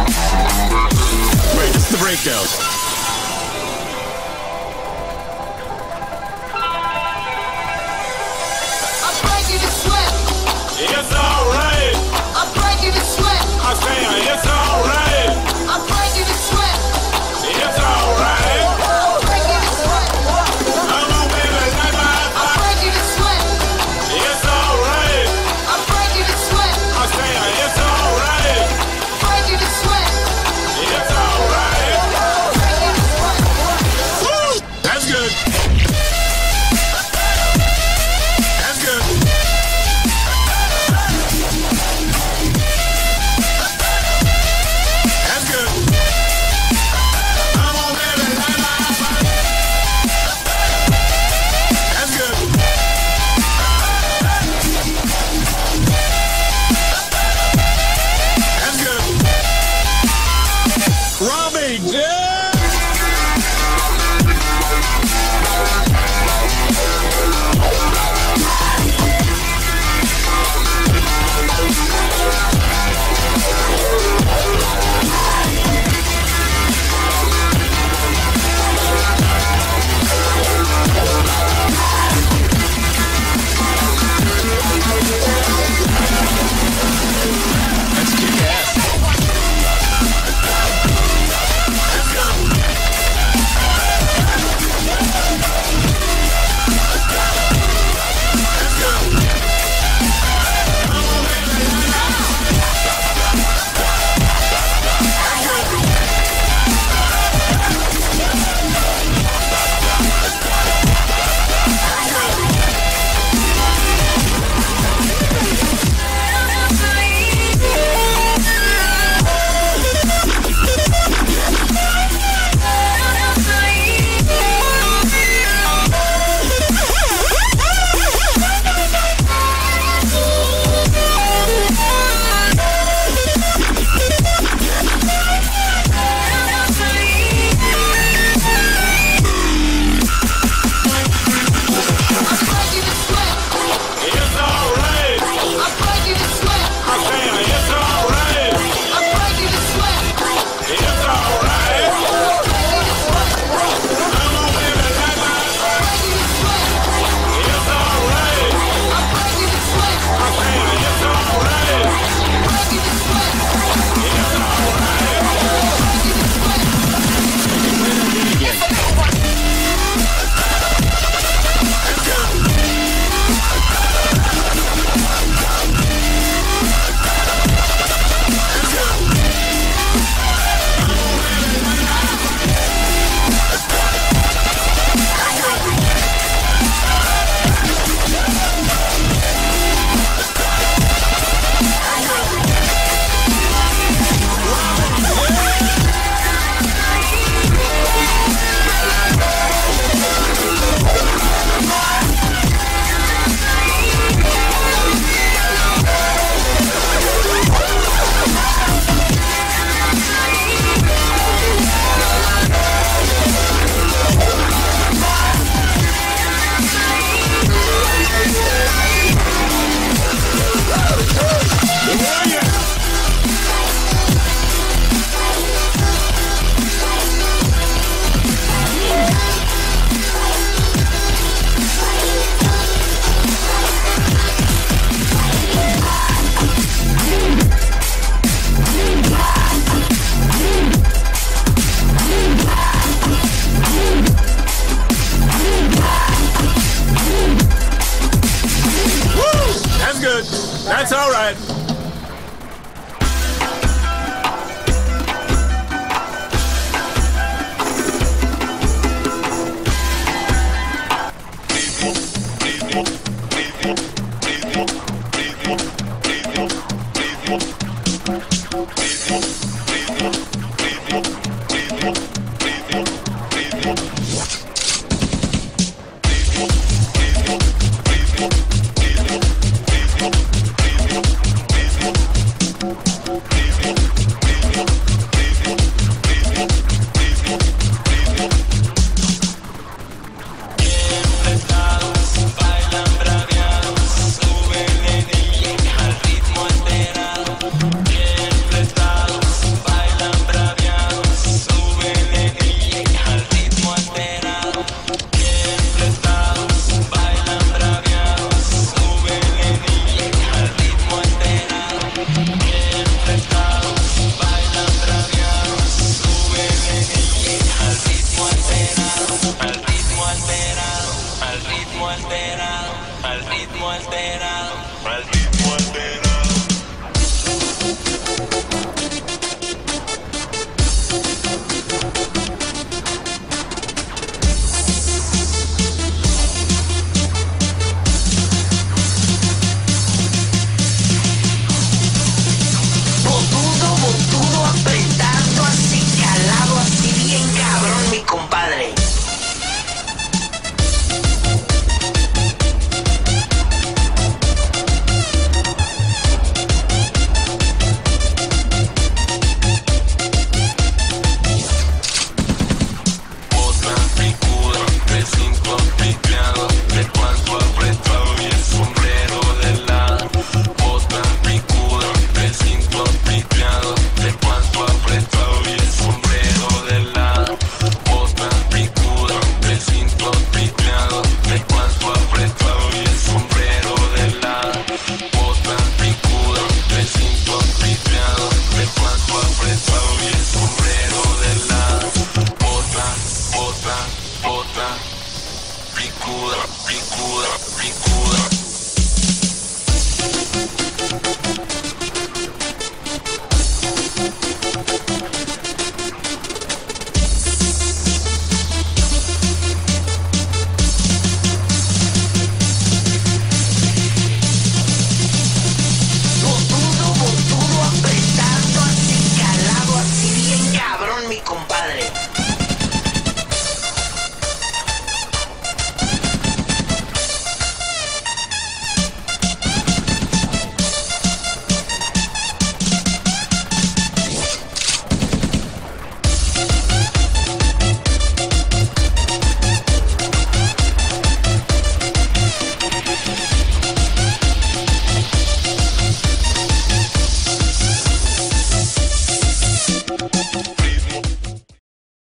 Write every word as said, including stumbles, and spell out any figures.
Wait, this is the breakdown. It's alright. I'm breaking the sweat. I say it's alright. I'm breaking the sweat. It's alright. I'm breaking the sweat. Come on, baby, light my I'm fire. breaking the sweat. It's alright. I'm breaking the sweat. I say it's alright. Breaking the sweat. It's alright. Breaking the sweat. Woo! That's good. That's good. That's good. Come on, baby, light my fire. That's good. That's good. Robbie, yeah! Let's kick ass. Let's go. Let's go. Come on, baby, light my It's alright. I'm breaking the sweat. I say it's alright. I'm breaking the sweat. It's alright. Breaking the sweat. Come on, baby, light my fire. Breaking the sweat. It's alright. I'm breaking the sweat. I say it's alright. Breaking the sweat. It's alright. Breaking the sweat. That's good. That's good. Oh, yeah. Woo! That's good. That's all right. It's alright.